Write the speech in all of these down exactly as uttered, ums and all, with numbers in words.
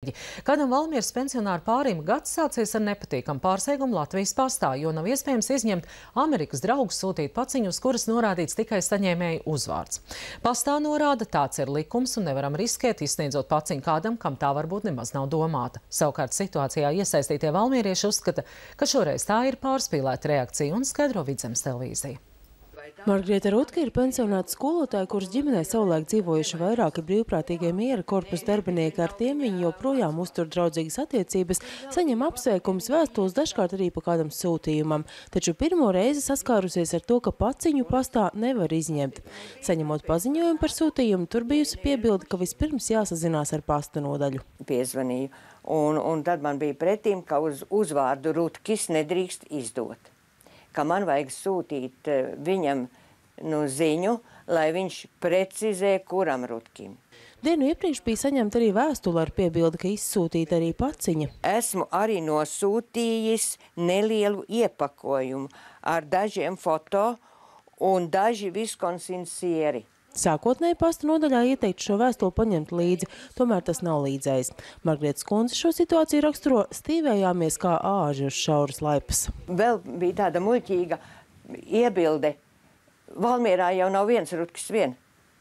Kādam Valmieras pensionāru pārim gads sācies ar nepatīkamu pārsteigumu Latvijas pastā, jo nav iespējams izņemt Amerikas draugus sūtīt paciņu, uz kuras norādīts tikai saņēmēju uzvārds. Pastā norāda, tāds ir likums un nevaram riskēt, izsniedzot paciņu kādam, kam tā varbūt nemaz nav domāta. Savukārt situācijā iesaistītie valmierieši uzskata, ka šoreiz tā ir pārspīlēta reakcija, un skaidro Vidzemes televīzija. Margrieta Rutke ir pensionāta skolotāja, kuras ģimenē savulaik dzīvojuši vairāki brīvprātīgie miera korpusa darbinieki. Ar tiem viņi joprojām uztur draudzīgas attiecības, saņem apsveikums, vēstules, dažkārt arī pa kādam sūtījumam. Taču pirmo reizi saskārusies ar to, ka paciņu pastā nevar izņemt. Saņemot paziņojumu par sūtījumu, tur bijusi piebilde, ka vispirms jāsazinās ar pasta nodaļu. Piezvanīju, un, un tad man bija pretīm, ka uz uzvārdu Rutkis nedrīkst izdot. Ka man vajag sūtīt viņam nu, ziņu, lai viņš precizē, kuram Rutkim. Dienu iepriekš bija saņemta arī vēstule ar piebildi, ka izsūtīta arī paciņa. Esmu arī nosūtījis nelielu iepakojumu ar dažiem foto un daži viskonsinsieri. Sākotnēji pasta nodaļā ieteikt šo vēstuli paņemt līdzi, tomēr tas nav līdzējis. Margrietas kundze šo situāciju raksturo: stīvējāmies kā āži uz šauras laipas. Vēl bija tāda muļķīga iebilde. Valmierā jau nav viens Rutkis vien.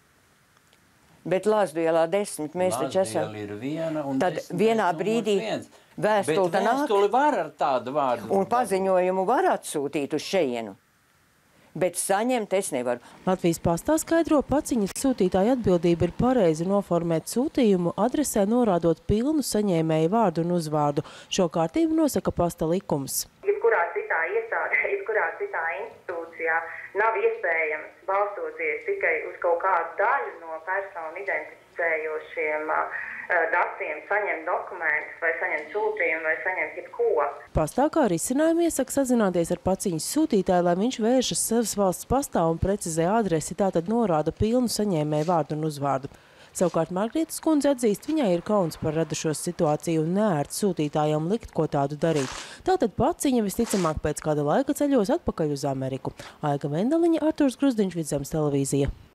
Bet Lāzdu ielā desmit mēs taču esam. Ir viena un tad vienā brīdī vēstuli tā nāk. Vēstuli var ar tādu vārdu. Un paziņojumu var atsūtīt uz šejienu. Bet saņemt es nevaru. Latvijas pastā skaidro, paciņas sūtītāja atbildība ir pareizi noformēt sūtījumu adresē, norādot pilnu saņēmēju vārdu un uzvārdu. Šo kārtību nosaka pasta likums. Jebkurā citā iestādē, jebkurā citā institūcijā nav iespējams, balstoties tikai uz kaut kādu daļu no personu identificējošiem uh, datiem, saņemt dokumentus vai saņemt sūtījumu vai saņemt jebko. Pastā kā risinājumu iesaka sazināties ar paciņas sūtītāju, lai viņš vēršas savas valsts pastā un precizē adresi, tātad norāda pilnu saņēmēju vārdu un uzvārdu. Savukārt Margrietas kundze atzīst, viņai ir kauns par radušos situāciju un neērti sūtītājiem likt ko tādu darīt. Tātad paciņa visticamāk pēc kāda laika ceļos atpakaļ uz Ameriku. Aiga Vendaliņa, Artūrs Gruzdiņš, Vidzemes televīzija.